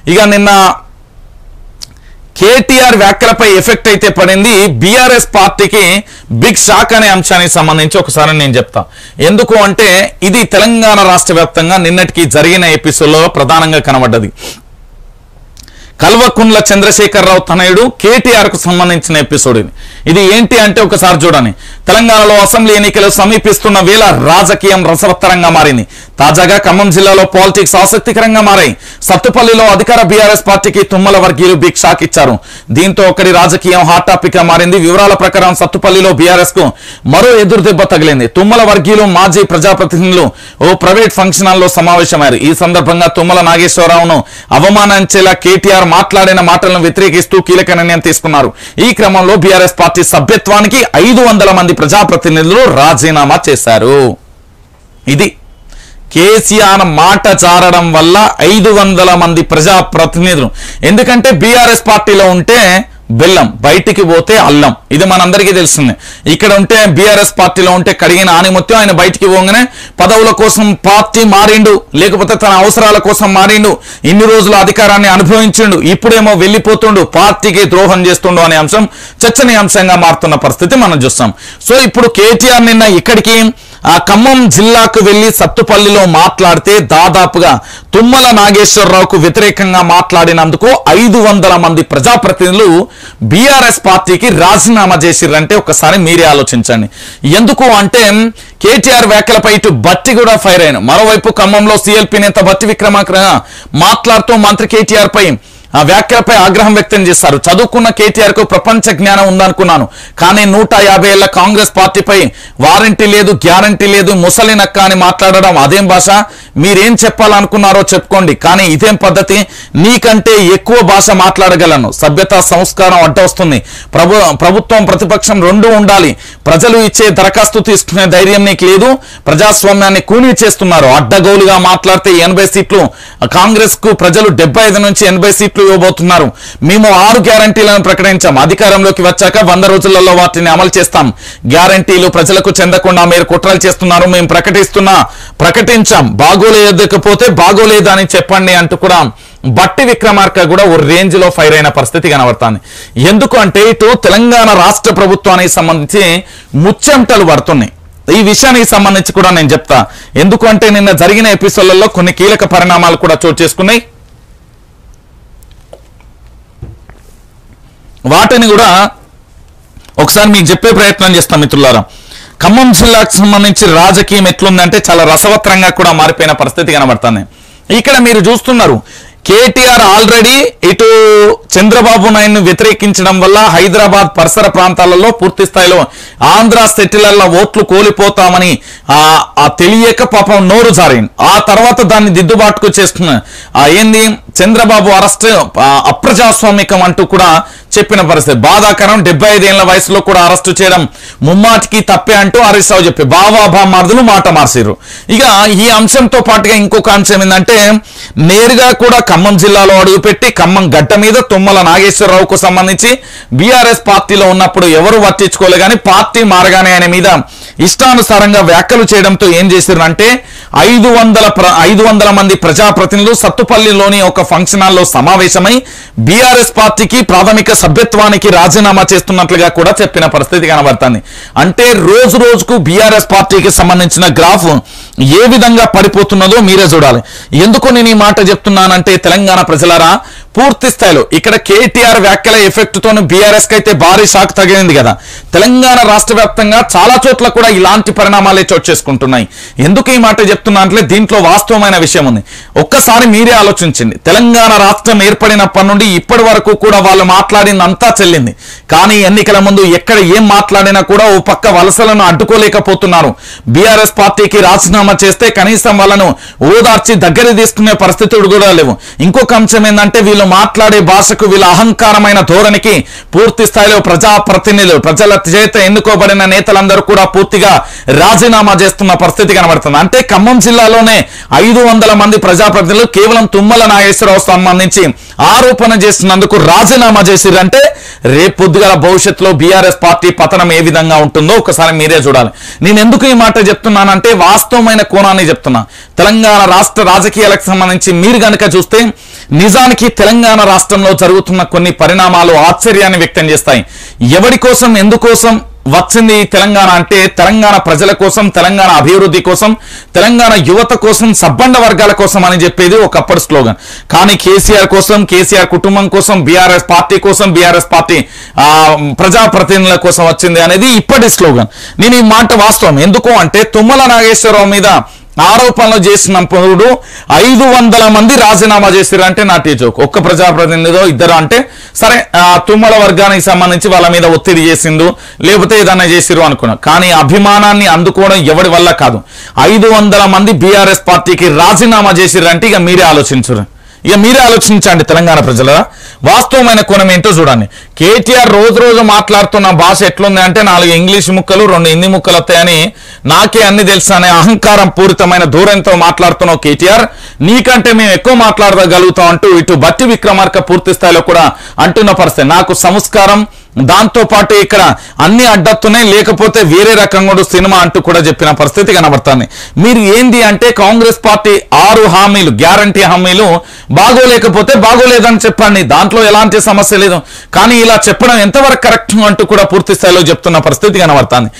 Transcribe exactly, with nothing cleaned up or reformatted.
ఇక నిన్న కేటీఆర్ వ్యాఖ్యలపై ఎఫెక్ట్ అయితే పడింది. బీఆర్ఎస్ పార్టీకి బిగ్ షాక్ అనే అంశానికి సంబంధించి ఒకసారి నేను చెప్తా. ఎందుకు అంటే ఇది తెలంగాణ రాష్ట్ర వ్యాప్తంగా నిన్నటికి జరిగిన ఎపిసోడ్లో ప్రధానంగా కనబడ్డది. కల్వకుంట్ల చంద్రశేఖరరావు తనయుడు కేటీఆర్ కు సంబంధించిన ఎపిసోడ్ ఇది. ఇది ఏంటి అంటే ఒకసారి చూడండి. తెలంగాణలో అసెంబ్లీ ఎన్నికలు సమీపిస్తున్న వేళ రాజకీయం రసవత్తరంగా మారింది. తాజాగా ఖమ్మం జిల్లాలో పాలిటిక్స్ ఆసక్తికరంగా మారాయి. సత్తుపల్లిలో అధికార బీఆర్ఎస్ పార్టీకి తుమ్మల వర్గీయులు బిగ్ షాక్ ఇచ్చారు. దీంతో ఒకటి రాజకీయం హాట్ టాపిక్ గా మారింది. వివరాల ప్రకారం సత్తుపల్లిలో బీఆర్ఎస్ కు మరో ఎదురు దెబ్బ తగిలింది. తుమ్మల వర్గీయులు మాజీ ప్రజాప్రతినిధులు ఓ ప్రైవేట్ ఫంక్షన్ హాల్లో సమావేశమయ్యారు. ఈ సందర్భంగా తుమ్మల నాగేశ్వరరావును అవమానించేలా కేటీఆర్ మాట్లాడిన మాటలను వ్యతిరేకిస్తూ కీలక నిర్ణయం తీసుకున్నారు. ఈ క్రమంలో బీఆర్ఎస్ పార్టీ సభ్యత్వానికి ఐదు వందల మంది ప్రజాప్రతినిధులు రాజీనామా చేశారు. ఇది కేసీఆర్ మాట జారడం వల్ల ఐదు వందల మంది ప్రజాప్రతినిధులు. ఎందుకంటే బీఆర్ఎస్ పార్టీలో ఉంటే బెల్లం, బయటికి పోతే అల్లం. ఇది మనందరికీ తెలిసిందే. ఇక్కడ ఉంటే బీఆర్ఎస్ పార్టీలో ఉంటే కడిగిన ఆనిముత్యం. ఆయన బయటికి పోగానే పదవుల కోసం పార్టీ మారిండు, లేకపోతే తన అవసరాల కోసం మారిండు, ఇన్ని రోజులు అధికారాన్ని అనుభవించిండు, ఇప్పుడేమో వెళ్ళిపోతుండు, పార్టీకి ద్రోహం చేస్తుండు అనే అంశం చర్చనీయాంశంగా మారుతున్న పరిస్థితి మనం చూస్తాం. సో ఇప్పుడు కేటీఆర్ నిన్న ఇక్కడికి ఆ ఖమ్మం జిల్లాకు వెళ్లి సత్తుపల్లిలో మాట్లాడితే దాదాపుగా తుమ్మల నాగేశ్వరరావుకు వ్యతిరేకంగా మాట్లాడినందుకు ఐదు వందల మంది ప్రజాప్రతినిధులు బీఆర్ఎస్ పార్టీకి రాజీనామా చేసిర్రంటే ఒకసారి మీరే ఆలోచించండి. ఎందుకు అంటే కేటీఆర్ వ్యాఖ్యలపై ఇటు బట్టి కూడా ఫైర్ అయిన, మరోవైపు ఖమ్మంలో సీఎల్పీ నేత బట్టి విక్రమార్క మాట్లాడుతూ మంత్రి కేటీఆర్ పై ఆ వ్యాఖ్యలపై ఆగ్రహం వ్యక్తం చేశారు. చదువుకున్న కేటీఆర్ కు ప్రపంచ జ్ఞానం ఉందనుకున్నాను, కానీ నూట యాభై ఏళ్ల కాంగ్రెస్ పార్టీపై వారంటీ లేదు, గ్యారంటీ లేదు, ముసలి నక్క అని మాట్లాడడం అదేం భాష? మీరేం చెప్పాలనుకున్నారో చెప్పుకోండి, కానీ ఇదేం పద్ధతి? నీకంటే ఎక్కువ భాష మాట్లాడగలను. సభ్యత సంస్కారం అడ్డొస్తుంది. ప్రభు ప్రభుత్వం ప్రతిపక్షం రెండు ఉండాలి. ప్రజలు ఇచ్చే దరఖాస్తు తీసుకునే ధైర్యం నీకు లేదు. ప్రజాస్వామ్యాన్ని కూనీ చేస్తున్నారు. అడ్డగోలుగా మాట్లాడితే ఎనభై సీట్లు కాంగ్రెస్ కు ప్రజలు డెబ్బై ఐదు నుంచి ఎనభై సీట్లు ఇవ్వబోతున్నారు. మేము ఆరు గ్యారంటీలను ప్రకటించాం. అధికారంలోకి వచ్చాక వంద రోజులలో వాటిని అమలు చేస్తాం. గ్యారంటీలు ప్రజలకు చెందకుండా మీరు కుట్రలు చేస్తున్నారు. మేము ప్రకటిస్తున్నా ప్రకటించాం. బాగోలేకపోతే బాగోలేదు అని చెప్పండి అంటూ కూడా బట్టి విక్రమార్క కూడా ఓ రేంజ్ లో ఫైర్ అయిన పరిస్థితి కనబడుతుంది. ఎందుకు అంటే ఇటు తెలంగాణ రాష్ట్ర ప్రభుత్వానికి సంబంధించి ముచ్చెమటలు పడుతున్నాయి. ఈ విషయానికి సంబంధించి కూడా నేను చెప్తా. ఎందుకు అంటే నిన్న జరిగిన ఎపిసోడ్లలో కొన్ని కీలక పరిణామాలు కూడా చోటు చేసుకున్నాయి. వాటిని కూడా ఒకసారి మీకు చెప్పే ప్రయత్నం చేస్తాం మిత్రులారా. ఖమ్మం జిల్లాకు సంబంధించి రాజకీయం ఎట్లుందంటే చాలా రసవత్తరంగా కూడా మారిపోయిన పరిస్థితి కనబడుతుంది. ఇక్కడ మీరు చూస్తున్నారు, కేటీఆర్ ఆల్రెడీ ఇటు చంద్రబాబు నాయుడును వ్యతిరేకించడం వల్ల హైదరాబాద్ పరిసర ప్రాంతాలలో పూర్తి స్థాయిలో ఆంధ్ర సెటిలర్ల ఓట్లు కోల్పోతామని ఆ తెలియక పాపం నోరు జారింది. ఆ తర్వాత దాన్ని దిద్దుబాటుకు చేస్తున్న ఆ ఏంది చంద్రబాబు అరెస్ట్ అప్రజాస్వామికం అంటూ కూడా చెప్పిన పరిస్థితి బాధాకరం. డెబ్బై ఐదేళ్ల వయసులో కూడా అరెస్టు చేయడం ముమ్మాటికి తప్పే అంటూ హరీష్ రావు చెప్పి బావా బామార్దులు మాట మార్చారు. ఇక ఈ అంశంతో పాటుగా ఇంకొక అంశం ఏంటంటే నేరుగా కూడా ఖమ్మం జిల్లాలో అడుగుపెట్టి ఖమ్మం గడ్డ మీద తుమ్మల నాగేశ్వరరావుకు సంబంధించి బీఆర్ఎస్ పార్టీలో ఉన్నప్పుడు ఎవరు పట్టించుకోలే, కానీ పార్టీ మారగానే ఆయన మీద ఇష్టానుసారంగా వ్యాఖ్యలు చేయడంతో ఏం చేశారు అంటే ఐదు వందల ఐదు వందల మంది ప్రజాప్రతినిధులు సత్తుపల్లిలోని ఒక ఫంక్షన్ హాల్లో సమావేశమై బీఆర్ఎస్ పార్టీకి ప్రాథమిక సభ్యత్వానికి రాజీనామా చేస్తున్నట్లుగా కూడా చెప్పిన పరిస్థితి కనబడుతుంది. అంటే రోజు రోజుకు బీఆర్ఎస్ పార్టీకి సంబంధించిన గ్రాఫ్ ఏ విధంగా పడిపోతున్నదో మీరే చూడాలి. ఎందుకు నేను ఈ మాట చెప్తున్నానంటే తెలంగాణ ప్రజలారా, పూర్తి స్థాయిలో ఇక్కడ కేటీఆర్ వ్యాఖ్యల ఎఫెక్ట్ తోను బీఆర్ఎస్ కి అయితే భారీ షాక్ తగిలింది కదా. తెలంగాణ రాష్ట్ర వ్యాప్తంగా చాలా చోట్ల కూడా ఇలాంటి పరిణామాలే చోటు చేసుకుంటున్నాయి. ఎందుకు ఈ మాట చెప్తున్నా అంటే దీంట్లో వాస్తవమైన విషయం ఉంది. ఒక్కసారి మీరే ఆలోచించండి. తెలంగాణ రాష్ట్రం ఏర్పడినప్పటి నుండి ఇప్పటి వరకు కూడా వాళ్ళు మాట్లాడిందంతా చెల్లింది, కానీ ఎన్నికల ముందు ఎక్కడ ఏం మాట్లాడినా కూడా ఓ పక్క వలసలను అడ్డుకోలేకపోతున్నారు. బీఆర్ఎస్ పార్టీకి రాజీనామా చేస్తే కనీసం వాళ్ళను ఓదార్చి దగ్గర తీసుకునే పరిస్థితులు కూడా లేవు. ఇంకొక అంశం ఏంటంటే వీళ్ళు మాట్లాడే భాషకు వీళ్ళ అహంకారమైన ధోరణికి పూర్తి స్థాయిలో ప్రజాప్రతినిధులు ప్రజల చేత ఎన్నుకోబడిన నేతలందరూ కూడా పూర్తిగా రాజీనామా చేస్తున్న పరిస్థితి కనబడుతుంది. అంటే ఖమ్మం జిల్లాలోనే ఐదు వందల మంది ప్రజాప్రతినిధులు కేవలం తుమ్మల నాగేశ్వరరావు సంబంధించి ఆరోపణ చేస్తున్నందుకు రాజీనామా చేసిరంటే రేపు పొద్దుగల భవిష్యత్తులో బీఆర్ఎస్ పార్టీ పతనం ఏ విధంగా ఉంటుందో ఒకసారి మీరే చూడాలి. నేను ఎందుకు ఈ మాట చెప్తున్నానంటే వాస్తవమైన కోణాన్ని చెప్తున్నా. తెలంగాణ రాష్ట్ర రాజకీయాలకు సంబంధించి మీరు గనక చూస్తే నిజానికి తెలంగాణ రాష్ట్రంలో జరుగుతున్న కొన్ని పరిణామాలు ఆశ్చర్యాన్ని వ్యక్తం చేస్తాయి. ఎవరి కోసం ఎందుకోసం వచ్చింది తెలంగాణ అంటే తెలంగాణ ప్రజల కోసం, తెలంగాణ అభివృద్ధి కోసం, తెలంగాణ యువత కోసం, సబ్బండ వర్గాల కోసం అని చెప్పేది ఒకప్పటి స్లోగన్. కానీ కేసీఆర్ కోసం, కేసీఆర్ కుటుంబం కోసం, బీఆర్ఎస్ పార్టీ కోసం, బీఆర్ఎస్ పార్టీ ఆ ప్రజాప్రతినిధుల కోసం వచ్చింది అనేది ఇప్పటి స్లోగన్. నేను ఈ మాట వాస్తవం. ఎందుకు అంటే తుమ్మల నాగేశ్వరరావు మీద ఆరోపణలు చేసినప్పుడు ఐదు వందల మంది రాజీనామా చేసిరు అంటే నా టీచోక్. ఒక్క ప్రజాప్రతినిధిలో ఇద్దరు అంటే సరే తుమ్మల వర్గానికి సంబంధించి వాళ్ళ మీద ఒత్తిడి చేసిండు, లేకపోతే ఏదన్నా చేసిరు అనుకున్నా. కానీ అభిమానాన్ని అందుకోవడం ఎవరి వల్ల కాదు. ఐదు వందల మంది బీఆర్ఎస్ పార్టీకి రాజీనామా చేసిరు అంటే ఇక మీరే ఆలోచించరు. ఇక మీరే ఆలోచించండి తెలంగాణ ప్రజల వాస్తవమైన కోణం ఏంటో చూడండి. కేటీఆర్ రోజు రోజు మాట్లాడుతున్న భాష ఎట్లుంది అంటే నాలుగు ఇంగ్లీష్ ముక్కలు రెండు హిందీ ముక్కలు వస్తాయని నాకే అన్ని తెలుసు అనే అహంకారం పూరితమైన ధోరణితో మాట్లాడుతున్నావు కేటీఆర్. నీకంటే మేము ఎక్కువ మాట్లాడగలుగుతాం అంటూ ఇటు బట్టి విక్రమార్క పూర్తి స్థాయిలో కూడా అంటున్న పరిస్థితి. నాకు సంస్కారం దాంతో పాటు ఇక్కడ అన్ని అడ్డత్తున్నాయి, లేకపోతే వేరే రకంగా సినిమా అంటూ కూడా చెప్పిన పరిస్థితి కనబడుతుంది. మీరు ఏంది అంటే కాంగ్రెస్ పార్టీ ఆరు హామీలు గ్యారంటీ హామీలు బాగోలేకపోతే బాగోలేదని చెప్పండి, దాంట్లో ఎలాంటి సమస్య లేదు. కానీ ఇలా చెప్పడం ఎంతవరకు కరెక్ట్ అంటూ కూడా పూర్తి స్థాయిలో చెప్తున్న పరిస్థితి కనబడుతుంది.